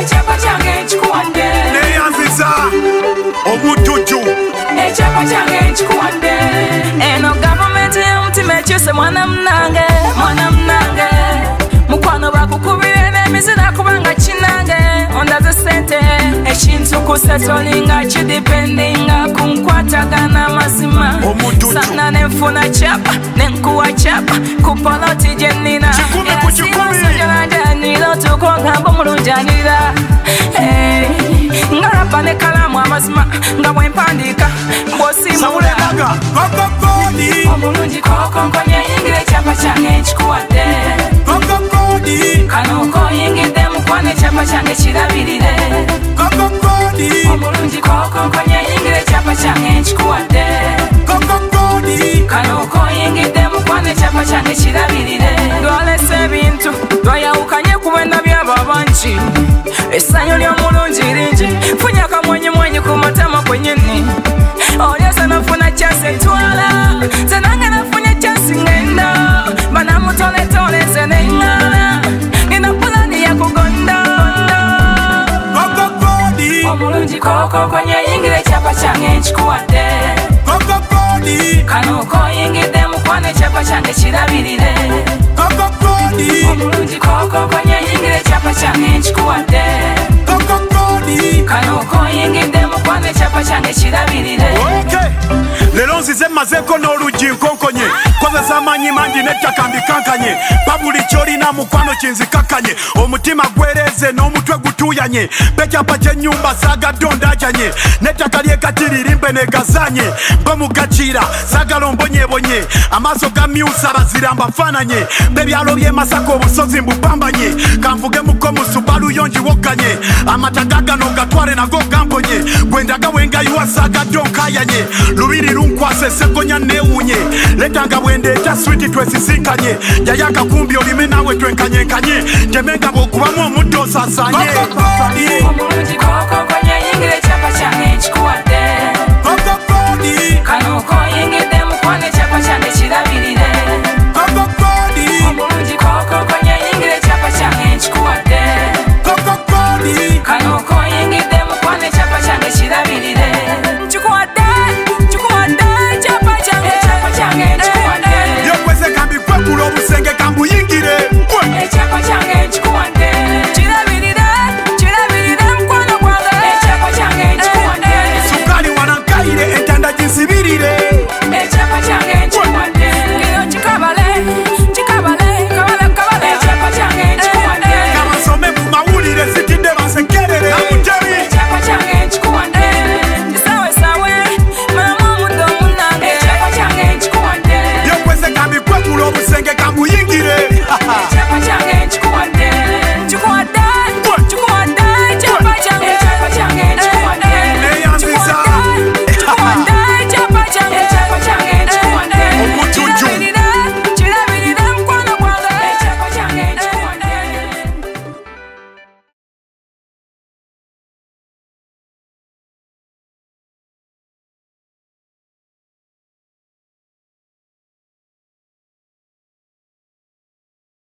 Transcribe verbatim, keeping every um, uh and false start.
Ekyapa kyange nkikuwadde. Neyanziza obutuju. Ekyapa kyange nkikuwadde. Eno gavumenti y'omutima ekyuse mwana munange, mwana munange. Mukwano bakukubire n'emizira kubanga kinange. Ondaze sente ekintu kusetolinga kidipendinga kunkwatagana mazima. Sana nenfuna chapa nenkuwa chapa kupoloti jenina. Era simusonjolanjanira tukongamba mulunjanira. Ngarapa ne kalamu amazima nga bwempandika bw'osimula. Omulungi kokonkonye yingire ekyapa kyange nkikuwadde. Kano koyingidde mukwane ekyapa kyange kirabirire. Omulungi kokonkonye yingire ekyapa kyange nkikuwadde. Kano koyingidde mukwane ekyapa kyange kirabirire. Lwalese ebintu lwayawukanye ku bwenda by'ababanki. Essanyu ly'omulungi lingi funya akamwenyi mwenyi ku matama kwenyini. Olyose nafuna chansi ntwala nze nange nafunye chansi ngenda. Banamutoletole nze neŋŋaala nina pulani yakugonda. Omulungi kokonkonye yingire ekyapa kyange nkikuwadde. Kano koyingidde mukwane ekyapa kyange kirabirire. Omulungi kokonkonye yingire ekyapa kyange nkikuwadde. Kano koyingidde mukwane ekyapa kyange kirabirire. Lero nzize mmazeeko n'oluggi nkonkonye. Kozesa amaanyi mangi n'ettaka mbikankanye. Pa buli ky'olina mukwano kinzikakkanye. Omutima gwereze n'omutwe gutuuyanye. Pekyapa ky'ennyumba saagadde ondajanye. N'ettaka ly'ekati lirimpe negazanye. Mpe mugakiira saagala ombonyebonye. Amaaso ga myusa bazira mbafaananye. Bebyalo by'e Masaka obusozi mbupambanye. Kanvuge muko mu Subaru yo ngiwogganye. Amataga gano gatwale nago gamponye. Gwendaga wengayiwa saagadde onkayanye. Lubiri lunkwase sekonya neewunye. Letanga bwendeeta switi twesisinkanye. Jayo akakumbi olime naawe twenkanyenkanye. Temenga bw'okubamu omuddo osaasanye. Omulungi kokonkonye yingire ekyapa kyange nkikuwadde. Kano koyingidde mukwane ekyapa kyange kirabirire.